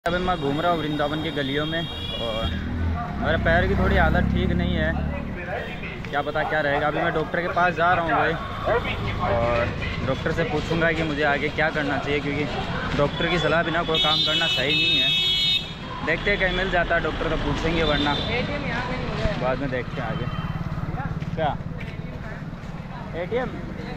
अभी मैं घूम रहा हूँ वृंदावन की गलियों में और मेरे पैर की थोड़ी हालत ठीक नहीं है। क्या पता क्या रहेगा। अभी मैं डॉक्टर के पास जा रहा हूँ भाई और डॉक्टर से पूछूंगा कि मुझे आगे क्या करना चाहिए, क्योंकि डॉक्टर की सलाह बिना कोई काम करना सही नहीं है। देखते हैं कहीं मिल जाता है डॉक्टर तो पूछेंगे, वरना बाद में देखते हैं आगे। क्या ATM?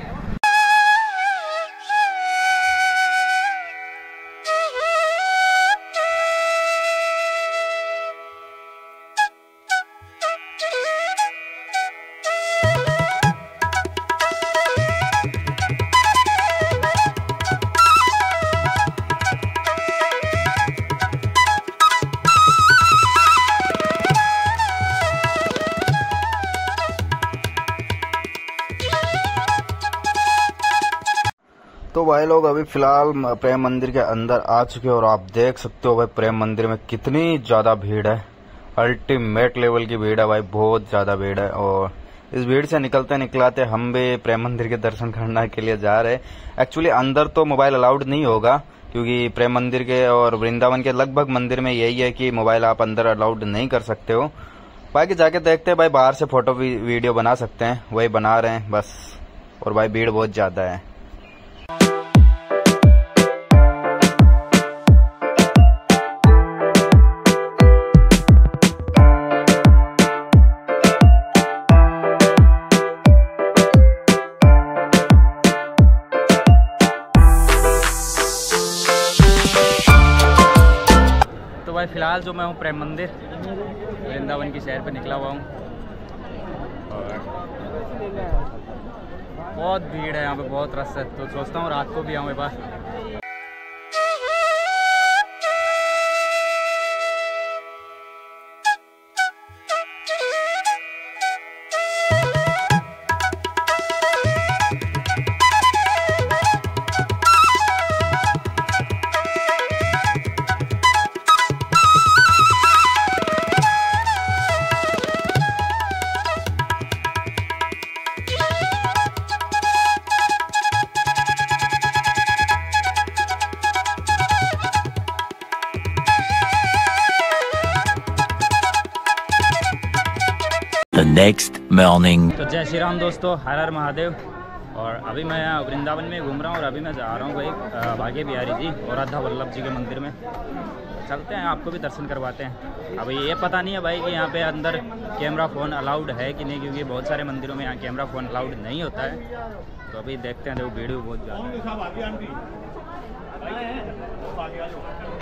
तो भाई लोग अभी फिलहाल प्रेम मंदिर के अंदर आ चुके हैं और आप देख सकते हो भाई प्रेम मंदिर में कितनी ज्यादा भीड़ है। अल्टीमेट लेवल की भीड़ है भाई, बहुत ज्यादा भीड़ है। और इस भीड़ से निकलते निकलाते हम भी प्रेम मंदिर के दर्शन करने के लिए जा रहे हैं। एक्चुअली अंदर तो मोबाइल अलाउड नहीं होगा, क्योंकि प्रेम मंदिर के और वृंदावन के लगभग मंदिर में यही है कि मोबाइल आप अंदर अलाउड नहीं कर सकते हो। बाकी जाके देखते हैं भाई, बाहर से फोटो वीडियो बना सकते हैं, वही बना रहे हैं बस। और भाई भीड़ बहुत ज्यादा है। भाई फिलहाल जो मैं हूँ प्रेम मंदिर वृंदावन की शहर पे निकला हुआ हूँ और बहुत भीड़ है यहाँ पे, बहुत रश है। तो सोचता हूँ रात को भी आऊँ एक बार। The next morning. तो जय श्री राम दोस्तों, हर हर महादेव। और अभी मैं यहाँ वृंदावन में घूम रहा हूँ और अभी मैं जा रहा हूँ भाई भाग्य बिहारी जी और राधा वल्लभ जी के मंदिर में। चलते हैं, आपको भी दर्शन करवाते हैं। अभी ये पता नहीं है भाई कि यहाँ पे अंदर कैमरा फ़ोन अलाउड है कि नहीं, क्योंकि बहुत सारे मंदिरों में यहाँ कैमरा फ़ोन अलाउड नहीं होता है। तो अभी देखते हैं, देखो वीडियो बहुत ज़्यादा है।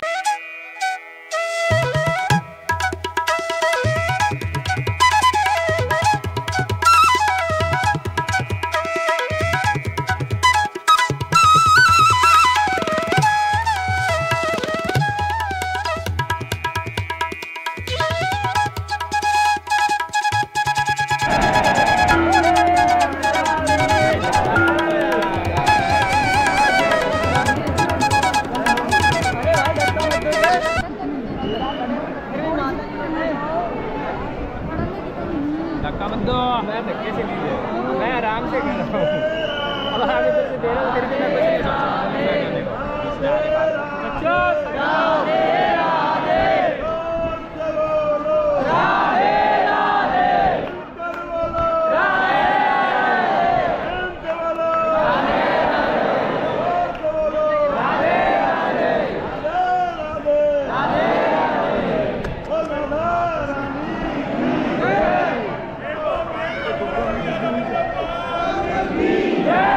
धक्का मत दो, मैं धक्के से नहीं दे रहा हूँ, मैं आराम से कर रहा हूँ। अब आगे से दे रहा हूँ, फिर भी मैं कुछ नहीं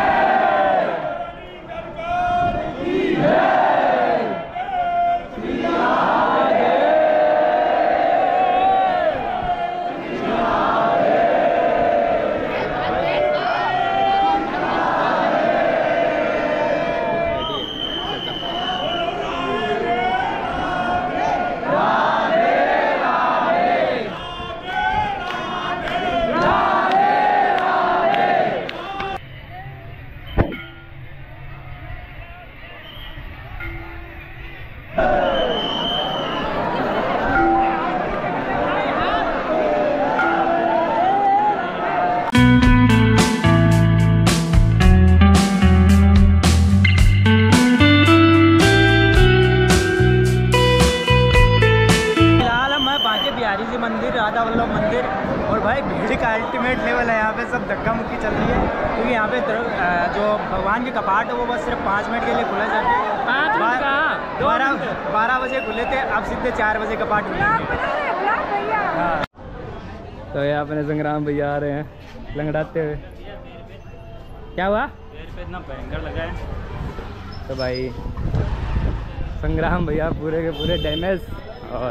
Yeah! भाई भीड़ का अल्टीमेट लेवल है यहाँ पे, सब धक्का मुक्की चल रही है क्योंकि यहाँ पे जो भगवान के कपाट है वो बस सिर्फ 5 मिनट के लिए खुला जाता है। 12 बजे खुले थे, अब सीधे 4 बजे कपाट खुले। हाँ। तो ये अपने संग्राम भैया आ रहे हैं लंगड़ाते हुए। क्या हुआ? पैर पे इतना भयंकर लगा है। तो भाई संग्राम भैया पूरे के पूरे डैमेज।